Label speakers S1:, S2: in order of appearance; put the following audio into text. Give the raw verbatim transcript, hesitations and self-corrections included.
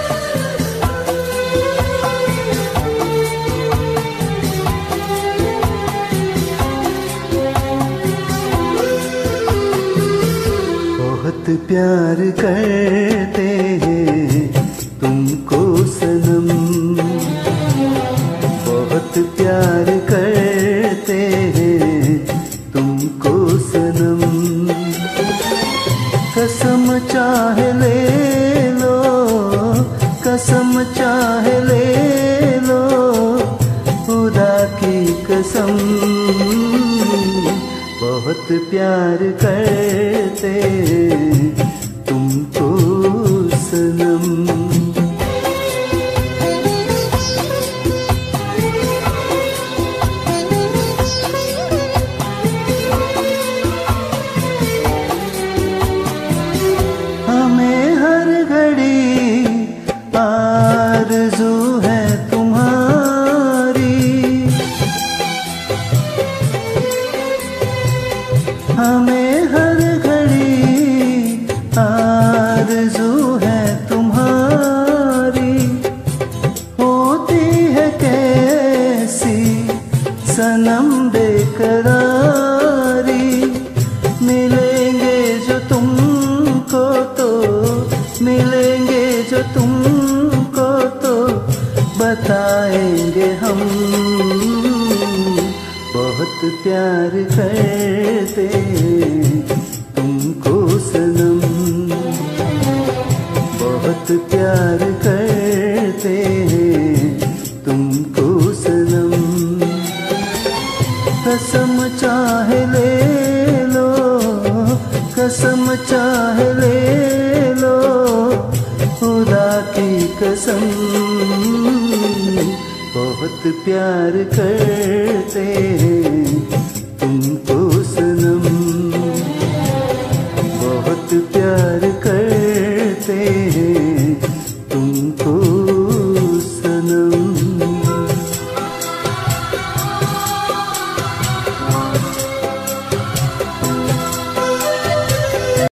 S1: बहुत प्यार करते हैं तुमको सनम, बहुत प्यार करते हैं तुमको सनम। कसम चाहे ले लो, कसम चाहे ले लो, खुदा की कसम। बहुत प्यार करते तुमको सनम। हमें हर घड़ी आरज़ू है तुम्हारी, हमें हर घड़ी आरज़ू है तुम्हारी। होती है कैसी सनम बेकरारी, मिलेंगे जो तुमको तो, मिलेंगे जो तुमको तो बताएंगे हम। बहुत प्यार करते तुमको सनम, बहुत प्यार करते तुमको सनम। कसम चाहे ले लो, कसम चाहे ले लो, खुदा की कसम। बहुत प्यार करते तुमको सनम, बहुत प्यार कर